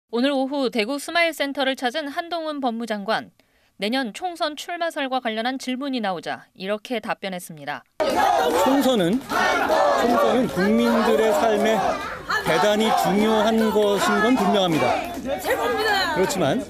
오늘 오후 대구 스마일센터를 찾은 한동훈 법무장관. 내년 총선 출마설과 관련한 질문이 나오자 이렇게 답변했습니다. 총선은 국민들의 삶에 대단히 중요한 것인 건 분명합니다. 그렇지만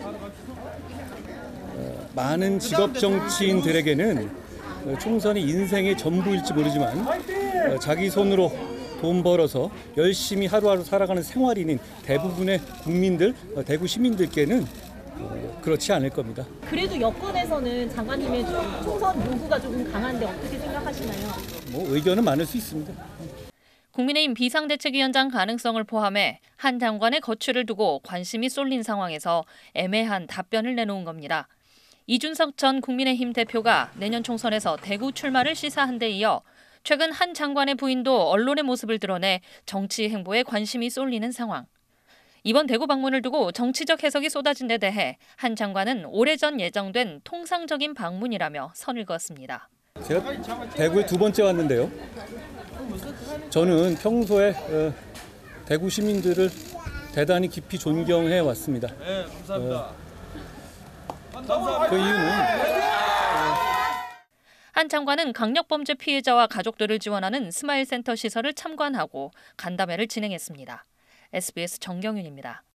많은 직업 정치인들에게는 총선이 인생의 전부일지 모르지만 자기 손으로 돈 벌어서 열심히 하루하루 살아가는 생활인인 대부분의 국민들, 대구 시민들께는 그렇지 않을 겁니다. 그래도 여권에서는 장관님의 총선 요구가 조금 강한데 어떻게 생각하시나요? 의견은 많을 수 있습니다. 국민의힘 비상대책위원장 가능성을 포함해 한 장관의 거취를 두고 관심이 쏠린 상황에서 애매한 답변을 내놓은 겁니다. 이준석 전 국민의힘 대표가 내년 총선에서 대구 출마를 시사한 데 이어 최근 한 장관의 부인도 언론의 모습을 드러내 정치 행보에 관심이 쏠리는 상황. 이번 대구 방문을 두고 정치적 해석이 쏟아진 데 대해 한 장관은 오래전 예정된 통상적인 방문이라며 선을 그었습니다. 제가 대구에 두 번째 왔는데요. 저는 평소에 대구 시민들을 대단히 깊이 존경해 왔습니다. 네, 감사합니다. 그 이유는 한 장관은 강력범죄 피해자와 가족들을 지원하는 스마일센터 시설을 참관하고 간담회를 진행했습니다. SBS 정경윤입니다.